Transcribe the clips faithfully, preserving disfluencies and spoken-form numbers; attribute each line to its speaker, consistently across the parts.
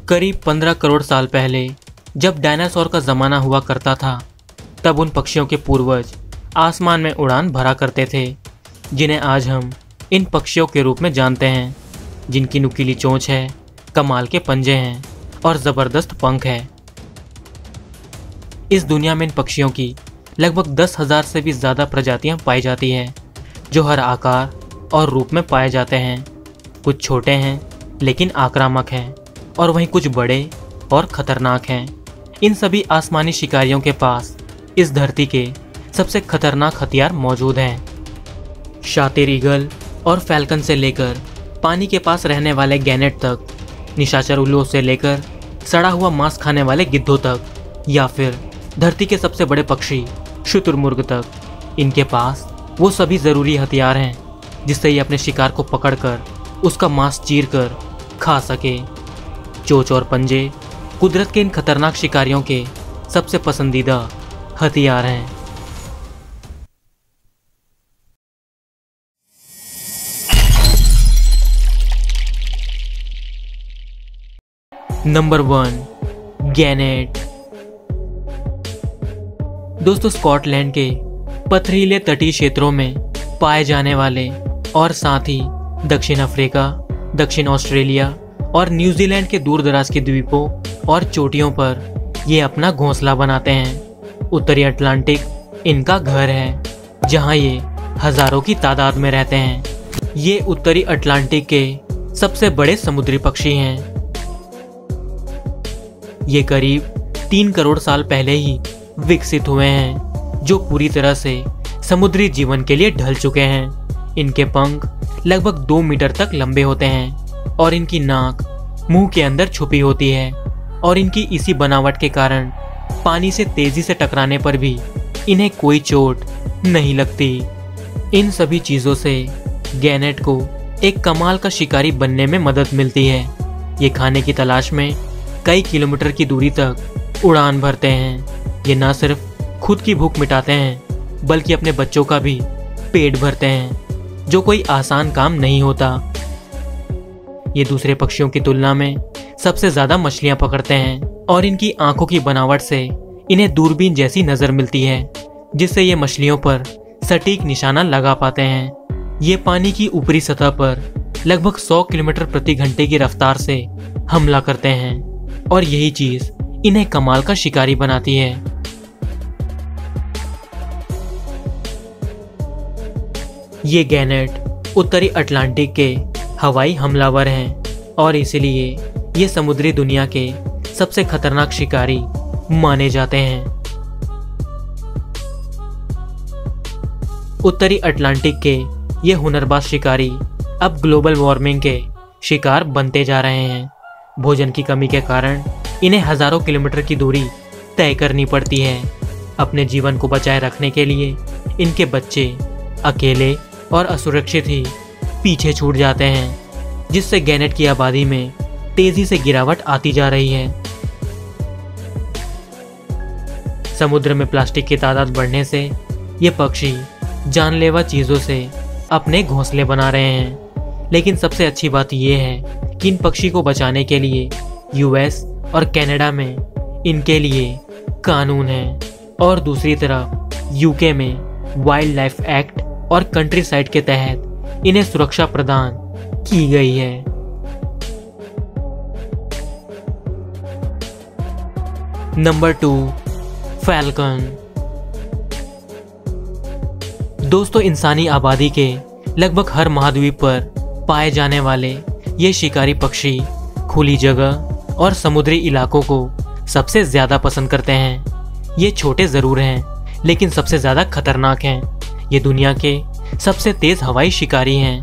Speaker 1: करीब पंद्रह करोड़ साल पहले जब डायनासोर का ज़माना हुआ करता था, तब उन पक्षियों के पूर्वज आसमान में उड़ान भरा करते थे, जिन्हें आज हम इन पक्षियों के रूप में जानते हैं, जिनकी नुकीली चोंच है, कमाल के पंजे हैं और ज़बरदस्त पंख है। इस दुनिया में इन पक्षियों की लगभग दस हजार से भी ज़्यादा प्रजातियां पाई जाती हैं, जो हर आकार और रूप में पाए जाते हैं। कुछ छोटे हैं लेकिन आक्रामक हैं, और वहीं कुछ बड़े और ख़तरनाक हैं। इन सभी आसमानी शिकारियों के पास इस धरती के सबसे खतरनाक हथियार मौजूद हैं। शातिर ईगल और फैल्कन से लेकर पानी के पास रहने वाले गैनेट तक, निशाचर उल्लुओं से लेकर सड़ा हुआ मांस खाने वाले गिद्धों तक, या फिर धरती के सबसे बड़े पक्षी शुतुरमुर्ग तक, इनके पास वो सभी ज़रूरी हथियार हैं जिससे ये अपने शिकार को पकड़कर उसका मांस चीर कर खा सके। चोंच और पंजे कुदरत के इन खतरनाक शिकारियों के सबसे पसंदीदा हथियार हैं। Number one, gannet. दोस्तों, स्कॉटलैंड के पथरीले तटीय क्षेत्रों में पाए जाने वाले और साथ ही दक्षिण अफ्रीका, दक्षिण ऑस्ट्रेलिया और न्यूजीलैंड के दूर दराज के द्वीपों और चोटियों पर ये अपना घोंसला बनाते हैं। उत्तरी अटलांटिक इनका घर है, जहां ये हजारों की तादाद में रहते हैं। ये उत्तरी अटलांटिक के सबसे बड़े समुद्री पक्षी हैं। ये करीब तीन करोड़ साल पहले ही विकसित हुए हैं, जो पूरी तरह से समुद्री जीवन के लिए ढल चुके हैं। इनके पंख लगभग दो मीटर तक लंबे होते हैं और इनकी नाक मुंह के अंदर छुपी होती है, और इनकी इसी बनावट के कारण पानी से तेजी से टकराने पर भी इन्हें कोई चोट नहीं लगती। इन सभी चीज़ों से गैनेट को एक कमाल का शिकारी बनने में मदद मिलती है। ये खाने की तलाश में कई किलोमीटर की दूरी तक उड़ान भरते हैं। ये न सिर्फ खुद की भूख मिटाते हैं, बल्कि अपने बच्चों का भी पेट भरते हैं, जो कोई आसान काम नहीं होता। ये दूसरे पक्षियों की तुलना में सबसे ज़्यादा मछलियाँ पकड़ते हैं, और इनकी आंखों की बनावट से इन्हें दूरबीन जैसी नज़र मिलती है, जिससे ये मछलियों पर सटीक निशाना लगा पाते हैं। ये पानी की ऊपरी सतह पर लगभग सौ किलोमीटर प्रति घंटे की रफ्तार से हमला करते हैं, और यही चीज़ इन्हें कमाल का शिकारी बनाती है। ये गैनेट उत्तरी अटलांटिक के हवाई हमलावर हैं, और इसलिए ये समुद्री दुनिया के सबसे खतरनाक शिकारी माने जाते हैं। उत्तरी अटलांटिक के ये हुनरबाज शिकारी अब ग्लोबल वार्मिंग के शिकार बनते जा रहे हैं। भोजन की कमी के कारण इन्हें हजारों किलोमीटर की दूरी तय करनी पड़ती है। अपने जीवन को बचाए रखने के लिए इनके बच्चे अकेले और असुरक्षित ही पीछे छूट जाते हैं, जिससे गैनेट की आबादी में तेजी से गिरावट आती जा रही है। समुद्र में प्लास्टिक की तादाद बढ़ने से ये पक्षी जानलेवा चीज़ों से अपने घोंसले बना रहे हैं। लेकिन सबसे अच्छी बात यह है कि इन पक्षी को बचाने के लिए यूएस और कनाडा में इनके लिए कानून है, और दूसरी तरफ यूके में वाइल्ड लाइफ एक्ट और कंट्री साइड के तहत इन्हें सुरक्षा प्रदान की गई है। Number two, falcon. दोस्तों, इंसानी आबादी के लगभग हर महाद्वीप पर पाए जाने वाले ये शिकारी पक्षी खुली जगह और समुद्री इलाकों को सबसे ज़्यादा पसंद करते हैं। ये छोटे ज़रूर हैं, लेकिन सबसे ज़्यादा खतरनाक हैं। ये दुनिया के सबसे तेज़ हवाई शिकारी हैं।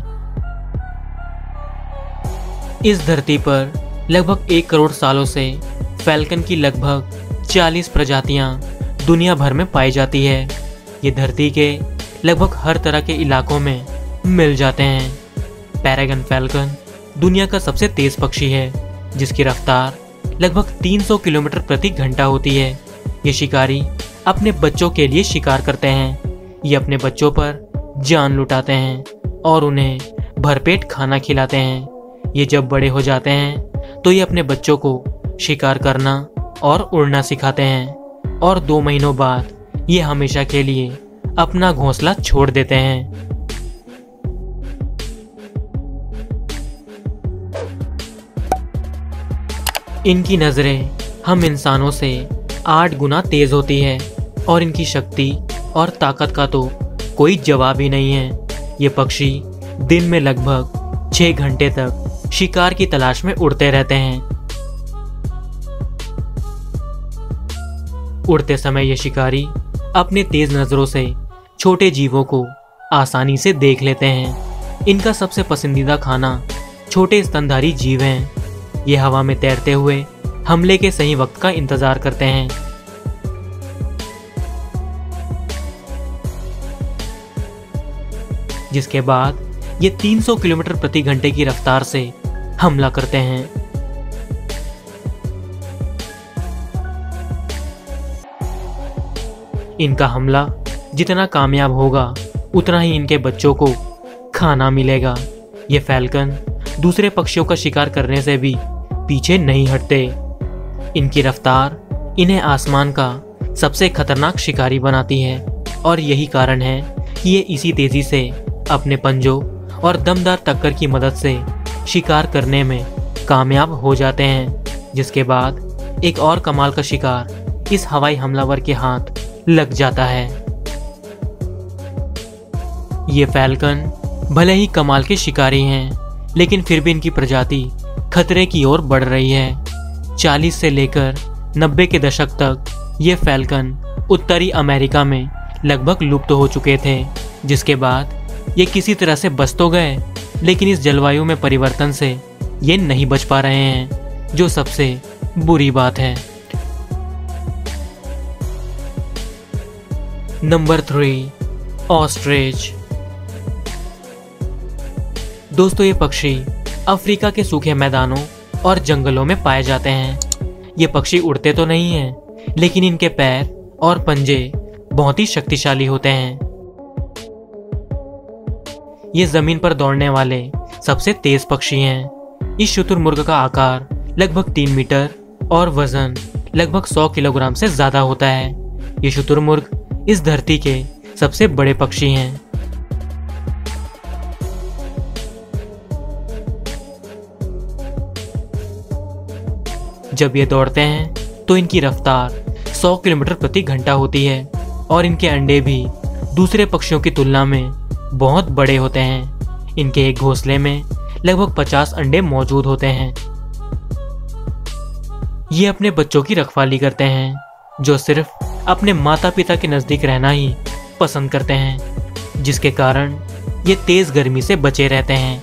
Speaker 1: इस धरती पर लगभग एक करोड़ सालों से फैल्कन की लगभग चालीस प्रजातियां दुनिया भर में पाई जाती है। ये धरती के लगभग हर तरह के इलाकों में मिल जाते हैं। पैरागन फैल्कन दुनिया का सबसे तेज पक्षी है, जिसकी रफ्तार लगभग तीन सौ किलोमीटर प्रति घंटा होती है। ये शिकारी अपने बच्चों के लिए शिकार करते हैं। ये अपने बच्चों पर जान लुटाते हैं और उन्हें भरपेट खाना खिलाते हैं। ये जब बड़े हो जाते हैं तो ये अपने बच्चों को शिकार करना और उड़ना सिखाते हैं और दो महीनों बाद ये हमेशा के लिए अपना घोंसला छोड़ देते हैं। इनकी नजरें हम इंसानों से आठ गुना तेज होती है और इनकी शक्ति और ताकत का तो कोई जवाब ही नहीं है। ये पक्षी दिन में लगभग छह घंटे तक शिकार की तलाश में उड़ते रहते हैं। उड़ते समय ये शिकारी अपने तेज नजरों से छोटे जीवों को आसानी से देख लेते हैं। इनका सबसे पसंदीदा खाना छोटे स्तनधारी जीव हैं। ये हवा में तैरते हुए हमले के सही वक्त का इंतजार करते हैं। जिसके बाद ये तीन सौ किलोमीटर प्रति घंटे की रफ्तार से हमला करते हैं। इनका हमला जितना कामयाब होगा उतना ही इनके बच्चों को खाना मिलेगा। ये फैल्कन दूसरे पक्षियों का शिकार करने से भी पीछे नहीं हटते। इनकी रफ्तार इन्हें आसमान का सबसे खतरनाक शिकारी बनाती है और यही कारण है कि ये इसी तेजी से अपने पंजों और दमदार टक्कर की मदद से शिकार करने में कामयाब हो जाते हैं। जिसके बाद एक और कमाल का शिकार इस हवाई हमलावर के हाथ लग जाता है। ये फैल्कन भले ही कमाल के शिकारी हैं, लेकिन फिर भी इनकी प्रजाति खतरे की ओर बढ़ रही है। चालीस से लेकर नब्बे के दशक तक ये फैल्कन उत्तरी अमेरिका में लगभग लुप्त हो चुके थे। जिसके बाद ये किसी तरह से बच तो गए, लेकिन इस जलवायु में परिवर्तन से ये नहीं बच पा रहे हैं, जो सबसे बुरी बात है। Number three, ostrich. दोस्तों, ये पक्षी अफ्रीका के सूखे मैदानों और जंगलों में पाए जाते हैं। ये पक्षी उड़ते तो नहीं हैं, लेकिन इनके पैर और पंजे बहुत ही शक्तिशाली होते हैं। ये जमीन पर दौड़ने वाले सबसे तेज पक्षी हैं। इस शुतुरमुर्ग का आकार लगभग तीन मीटर और वजन लगभग सौ किलोग्राम से ज्यादा होता है। ये शुतुरमुर्ग इस धरती के सबसे बड़े पक्षी हैं। जब ये दौड़ते हैं तो इनकी रफ्तार सौ किलोमीटर प्रति घंटा होती है और इनके अंडे भी दूसरे पक्षियों की तुलना में बहुत बड़े होते हैं। इनके एक घोंसले में लगभग पचास अंडे मौजूद होते हैं। ये अपने बच्चों की रखवाली करते हैं, जो सिर्फ अपने माता पिता के नजदीक रहना ही पसंद करते हैं, जिसके कारण ये तेज गर्मी से बचे रहते हैं।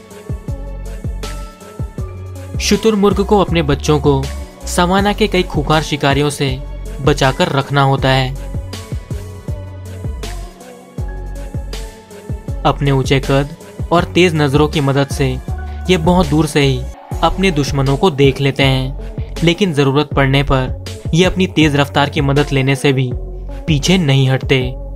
Speaker 1: शुतुरमुर्ग को अपने बच्चों को सवाना के कई खूंखार शिकारियों से बचाकर रखना होता है। अपने ऊंचे कद और तेज नजरों की मदद से ये बहुत दूर से ही अपने दुश्मनों को देख लेते हैं, लेकिन जरूरत पड़ने पर ये अपनी तेज रफ्तार की मदद लेने से भी पीछे नहीं हटते।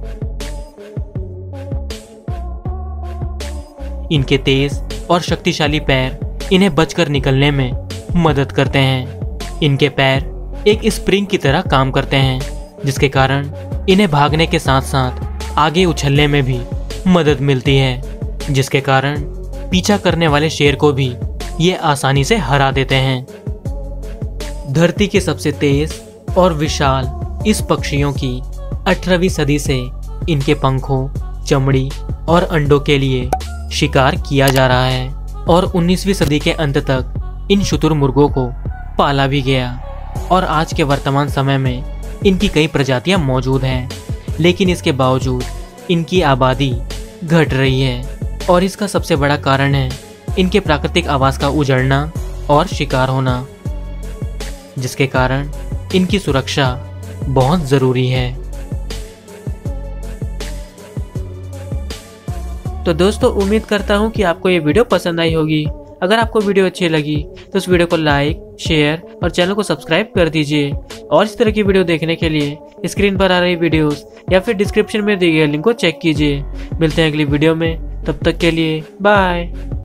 Speaker 1: इनके तेज और शक्तिशाली पैर इन्हें बचकर निकलने में मदद करते हैं। इनके पैर एक स्प्रिंग की तरह काम करते हैं, जिसके कारण इन्हें भागने के साथ साथ आगे उछलने में भी मदद मिलती है, जिसके कारण पीछा करने वाले शेर को भी ये आसानी से हरा देते हैं। धरती के सबसे तेज और विशाल इस पक्षियों की अठारहवीं सदी से इनके पंखों, चमड़ी और अंडों के लिए शिकार किया जा रहा है और उन्नीसवीं सदी के अंत तक इन शुतुरमुर्गों को पाला भी गया और आज के वर्तमान समय में इनकी कई प्रजातियां मौजूद हैं, लेकिन इसके बावजूद इनकी आबादी घट रही है और इसका सबसे बड़ा कारण है इनके प्राकृतिक आवास का उजड़ना और शिकार होना, जिसके कारण इनकी सुरक्षा बहुत जरूरी है। तो दोस्तों, उम्मीद करता हूँ कि आपको ये वीडियो पसंद आई होगी। अगर आपको वीडियो अच्छी लगी तो इस वीडियो को लाइक, शेयर और चैनल को सब्सक्राइब कर दीजिए। और इस तरह की वीडियो देखने के लिए स्क्रीन पर आ रही वीडियोस या फिर डिस्क्रिप्शन में दिए गए लिंक को चेक कीजिए। मिलते हैं अगली वीडियो में, तब तक के लिए बाय।